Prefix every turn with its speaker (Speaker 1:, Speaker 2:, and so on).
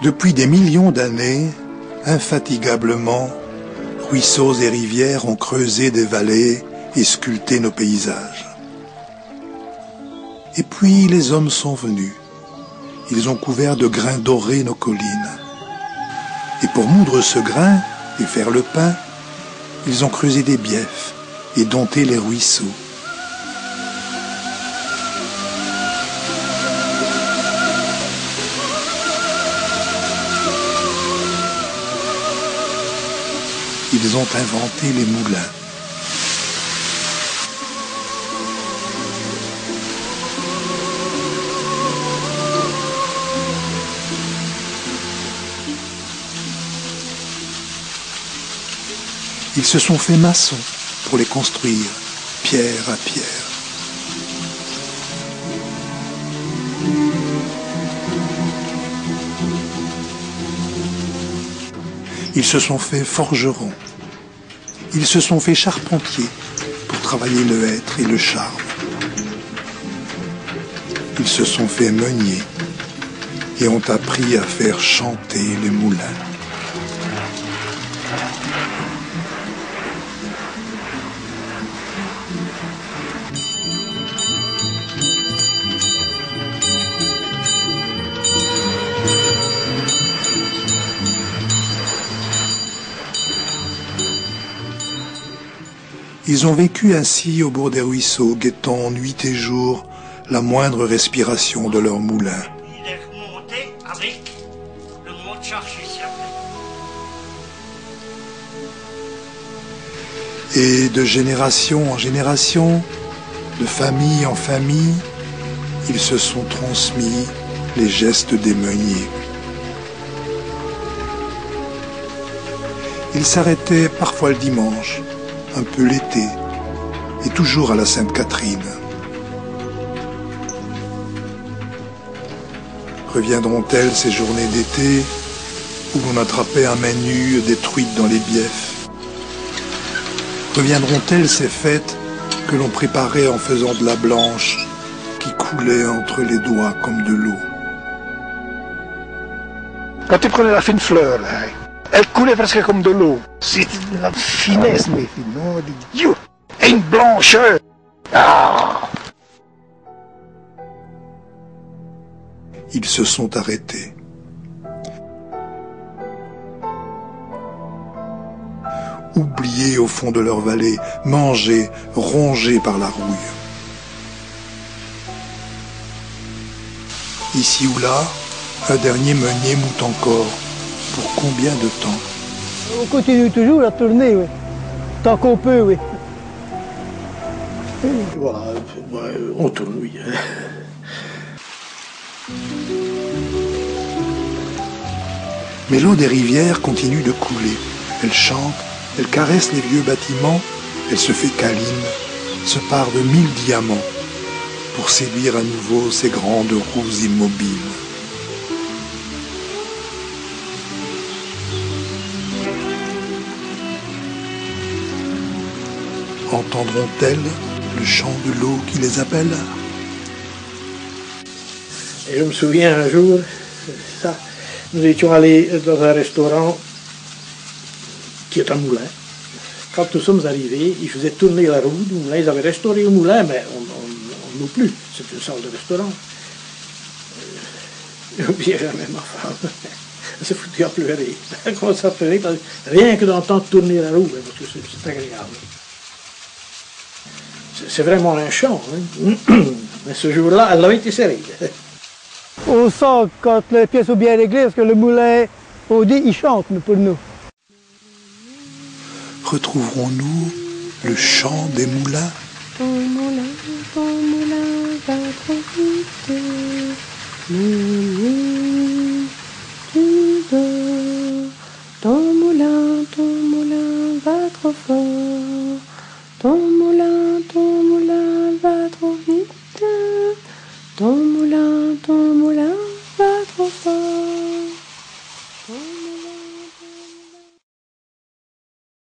Speaker 1: Depuis des millions d'années, infatigablement, ruisseaux et rivières ont creusé des vallées et sculpté nos paysages. Et puis les hommes sont venus. Ils ont couvert de grains dorés nos collines. Et pour moudre ce grain et faire le pain, ils ont creusé des biefs et dompté les ruisseaux. Ils ont inventé les moulins. Ils se sont fait maçons pour les construire, pierre à pierre. Ils se sont fait forgerons. Ils se sont fait charpentiers pour travailler le hêtre et le charme. Ils se sont fait meuniers et ont appris à faire chanter les moulins. Ils ont vécu ainsi au bord des ruisseaux, guettant nuit et jour la moindre respiration de leur moulin.
Speaker 2: Il est remonté avec le mont de Charchussia.
Speaker 1: Et de génération en génération, de famille en famille, ils se sont transmis les gestes des meuniers. Ils s'arrêtaient parfois le dimanche, un peu l'été, et toujours à la Sainte-Catherine. Reviendront-elles ces journées d'été où l'on attrapait à main nue des truites dans les biefs? Reviendront-elles ces fêtes que l'on préparait en faisant de la blanche qui coulait entre les doigts comme de l'eau?
Speaker 3: Quand tu prenais la fine fleur, là, elle coulait presque comme de l'eau. C'était de la finesse, mes filles, non? Dieu, et une blancheur. Ah!
Speaker 1: Ils se sont arrêtés. Oubliés au fond de leur vallée, mangés, rongés par la rouille. Ici ou là, un dernier meunier moute encore. Pour combien de temps?
Speaker 4: On continue toujours à tourner, oui. Tant qu'on peut, oui.
Speaker 3: Voilà, on tourne, oui.
Speaker 1: Mais l'eau des rivières continue de couler. Elle chante, elle caresse les vieux bâtiments, elle se fait câline, se pare de 1000 diamants pour séduire à nouveau ces grandes roues immobiles. Entendront-elles le chant de l'eau qui les appelle?
Speaker 3: Et je me souviens un jour, ça, nous étions allés dans un restaurant qui est un moulin. Quand nous sommes arrivés, ils faisaient tourner la roue du moulin. Ils avaient restauré le moulin, mais on n'oublie plus. C'est une salle de restaurant. J'oubliais jamais ma femme. Elle s'est foutue à pleurer. Elle a commencé à pleurer rien que d'entendre tourner la roue, parce que c'est agréable. C'est vraiment un chant, hein. Mais ce jour-là, elle avait été serrée.
Speaker 4: On sent quand les pièces sont bien réglées, parce que le moulin, on dit, il chante pour nous.
Speaker 1: Retrouverons-nous le chant des moulins?
Speaker 5: Ton moulin va trop vite. Meunier, tu dors. Ton moulin va trop fort. Ton moulin va trop vite. Ton moulin va trop fort.